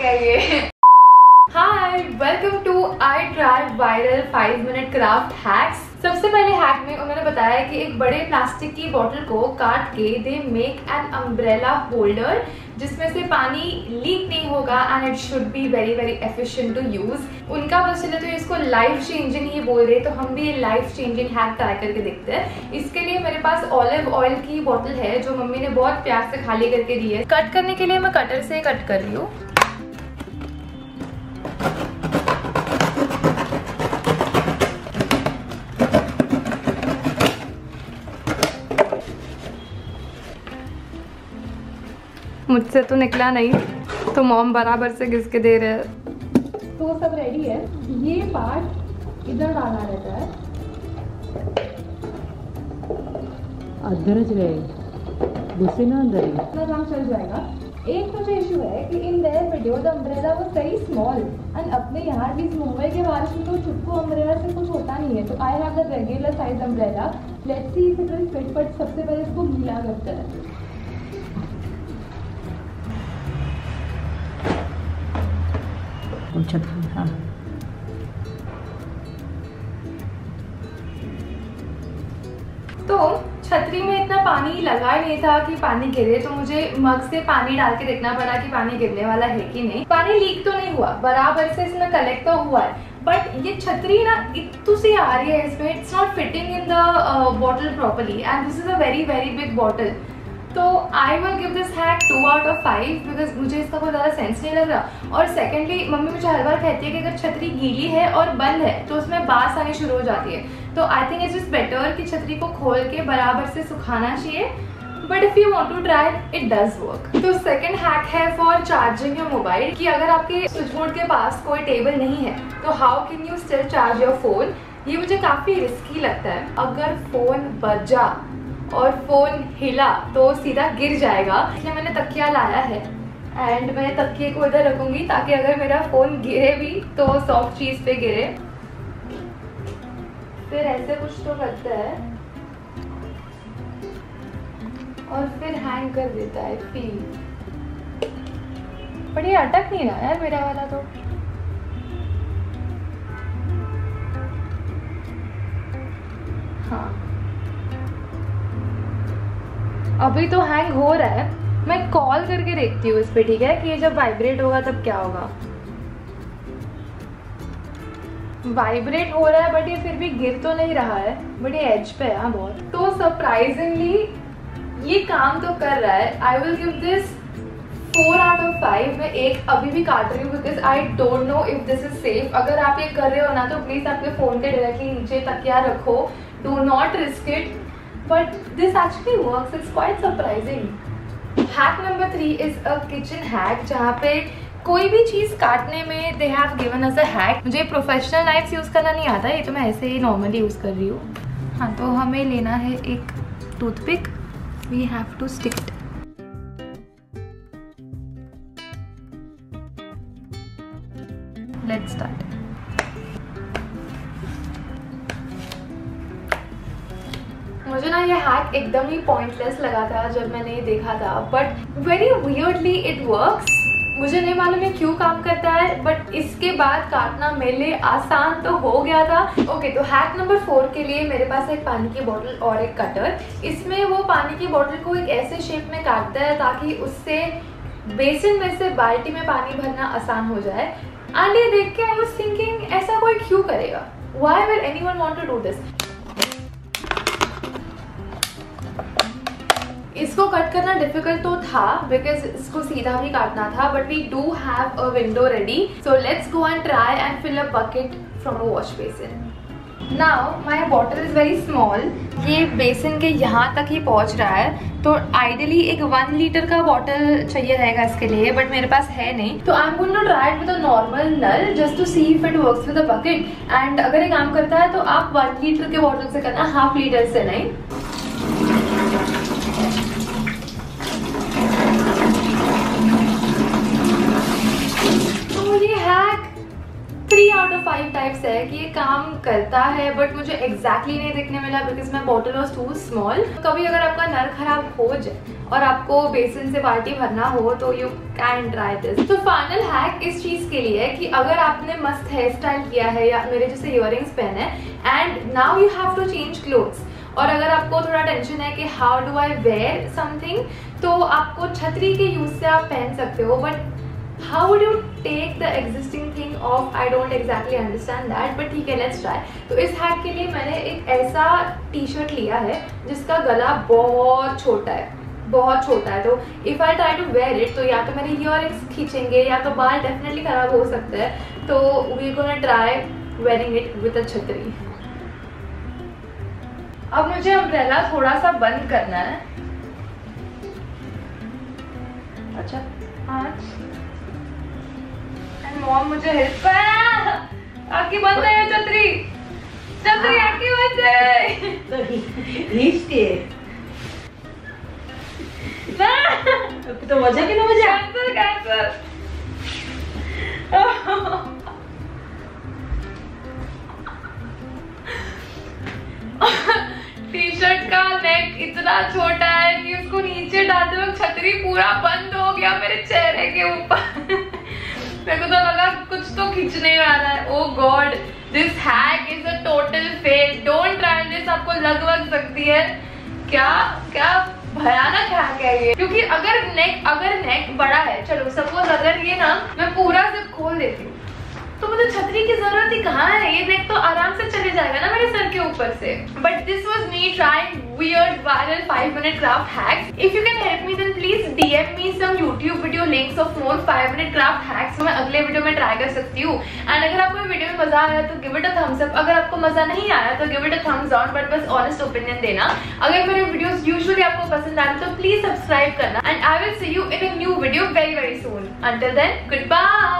है ये। Hi, welcome to I tried viral 5 minute craft hacks. सबसे पहले हैक में उन्होंने बताया कि एक बड़े प्लास्टिक की बोतल को काट के दे मेक एन अम्ब्रेला होल्डर जिसमें से पानी लीक नहीं होगा and it should be very very efficient to use. उनका बस चले तो इसको लाइफ चेंजिंग ही बोल रहे, तो हम भी ये लाइफ चेंजिंग हैक ट्राई करके देखते हैं। इसके लिए मेरे पास ऑलिव ऑयल की बोतल है जो मम्मी ने बहुत प्यार से खाली करके दी है। कट करने के लिए मैं कटर से कट कर रही हूँ। मुझसे तो निकला नहीं, तो मॉम बराबर से घिस के दे रहे हैं। तो सब रेडी है। ये पार्ट इधर डालना रहता है। अंदर गए गुस्से ना अंदर ही इतना काम चल जाएगा। एक तो जो इशू है कि in their video the umbrella was very small and अपने यहाँ भी मुंबई के बारिश में तो चुटकू अम्ब्रेला से कुछ होता नहीं है। तो I have the regular size umbrella. Let's see if it will fit, but सबसे पहले इसको गीला करते हैं। हाँ। तो छतरी में इतना पानी लगा ही नहीं था कि पानी गिरे, तो मुझे मग से पानी डाल के देखना पड़ा कि पानी गिरने वाला है कि नहीं। पानी लीक तो नहीं हुआ, बराबर से इसमें कलेक्ट तो हुआ है, बट ये छतरी ना इतनी सी आ रही है इसमें, it's not fitting in the bottle properly and this is a very very big bottle. तो I will give this hack 2 out of 5 because मुझे इसका कोई ज़्यादा सेंस नहीं लग रहा। और सेकेंडली मम्मी मुझे हर बार कहती है कि अगर छतरी गीली है और बंद है तो उसमें बास आनी शुरू हो जाती है। तो I think it's just better कि छतरी को खोल के बराबर से सुखाना चाहिए, but if you want to try it does work. तो सेकंड हैक है फॉर चार्जिंग योर मोबाइल, कि अगर आपके स्विच बोर्ड के पास कोई टेबल नहीं है तो how can you still charge your phone. ये मुझे काफ़ी रिस्की लगता है। अगर फ़ोन बजा और फोन हिला तो सीधा गिर जाएगा, इसलिए मैंने तकिया लाया है एंड मैं तकिए को इधर रखूंगी ताकि अगर मेरा फोन गिरे भी तो सॉफ्ट चीज पे गिरे। फिर ऐसे कुछ तो करता है और फिर हैंग कर देता है फील। पर ये अटक नहीं रहा यार मेरा वाला तो। हाँ, अभी तो हैंग हो रहा है। मैं कॉल करके देखती हूँ इस पे, ठीक है, कि ये जब वाइब्रेट होगा तब क्या होगा। वाइब्रेट हो रहा है बट ये फिर भी गिर तो नहीं रहा है, बट ये एज पे है बहुत। तो सरप्राइजिंगली ये काम तो कर रहा है। I will give this 4 out of 5। मैं एक अभी भी काट रही हूँ because I don't know if this is safe. अगर आप ये कर रहे हो ना तो प्लीज आपके फोन के डायरेक्टली नीचे तकिया रखो, do not risk it. But this actually works. It's quite surprising. Hack number 3 is a kitchen hack, जहाँ पे कोई भी चीज़ काटने में they have given us a hack। मुझे प्रोफेशनल नाइफ्स यूज़ करना नहीं आता, ये तो मैं ऐसे ही नॉर्मली यूज़ कर रही हूँ। हाँ, तो हमें लेना है एक toothpick. We have to stick it. Let's start. मुझे ना ये हैक एकदम ही पॉइंटलेस लगा था जब मैंने ये देखा था, but very weirdly it works. मुझे नहीं मालूम ये क्यों काम करता है, बट इसके बाद काटना मेरे लिए आसान तो हो गया था। ओके, तो हैक नंबर 4 के लिए मेरे पास एक पानी की बोतल और एक कटर। इसमें वो पानी की बोतल को एक ऐसे शेप में काटता है ताकि उससे बेसिन में से बाल्टी में पानी भरना आसान हो जाए। एंड ये देख के आई वाज थिंकिंग ऐसा कोई क्यों करेगा, why will anyone want to do this. इसको कट करना डिफिकल्ट तो था बिकॉज इसको सीधा भी काटना था, but we do have a window ready. So let's go and try and fill a bucket from a wash basin. Now my bottle is very small. ये बेसिन के यहाँ तक ही पहुँच रहा है, तो आइडियली एक 1 लीटर का बॉटल चाहिए रहेगा इसके लिए, बट मेरे पास है नहीं। तो I am going to try it with a normal नल just to see if it works with a bucket. And अगर ये काम करता है तो आप 1 लीटर के बॉटल से करना, हाफ लीटर से नहीं। तो ये हैक 3 आउट ऑफ 5 टाइप्स है है कि ये काम करता है, बट मुझे एग्जैक्टली नहीं देखने मिला because my bottle was too small. कभी अगर आपका नल खराब हो जाए और आपको बेसन से बाल्टी भरना हो तो यू कैन ट्राई दिस। तो फाइनल हैक इस चीज के लिए है कि अगर आपने मस्त हेयर स्टाइल किया है या मेरे जैसे इयररिंग्स पहने and now you have to change clothes, और अगर आपको थोड़ा टेंशन है कि how do I wear something, तो आपको छतरी के यूज से आप पहन सकते हो, but how would you take the existing thing off, I don't exactly understand that, but ठीक है लेट्स ट्राई। तो इस हैक के लिए मैंने एक ऐसा टी शर्ट लिया है जिसका गला बहुत छोटा है, बहुत छोटा है, तो if I try to wear it तो या तो मेरे ईयररिंग्स खींचेंगे या तो बाल डेफिनेटली खराब हो सकते हैं, तो we gonna try wearing it with a छतरी। अब मुझे अम्ब्रेला थोड़ा सा बंद करना है। अच्छा आज एंड मॉम मुझे हेल्प कर, आके बंद है छतरी, छतरी आके बंद है। तो हिस्टे ना तो मजा के ना मजा कैंसल कैंसल। टी शर्ट का नेक इतना छोटा है कि उसको नीचे डालते वक्त छतरी पूरा बंद हो गया मेरे चेहरे के ऊपर। मेरे को तो लगा कुछ तो खींचने वाला है। Oh God, this hack is a total fail, don't try this. आपको लग सकती है क्या क्या भयानक हैक है ये, क्योंकि अगर नेक बड़ा है, चलो सपोज अगर ये ना मैं पूरा जिप खोल देती हूँ तो मुझे छतरी की जरूरत ही कहाँ है, ये नेक तो आराम से चले जाएगा ना मेरे सर के ऊपर से। But this was me trying weird viral 5-minute craft hacks. If you can help me then please DM me some YouTube video links of more 5-minute craft hacks, मैं अगले वीडियो में ट्राई कर सकती हूँ। And अगर आपको video में मजा आया तो give it a thumbs up, अगर आपको मजा नहीं आया तो give it a thumbs down, but बस ऑनेस्ट ओपिनियन देना। अगर मेरे वीडियोस यूजुअली आपको पसंद आए तो प्लीज सब्सक्राइब करना, and I will see you in a new video very very soon. Until then good bye.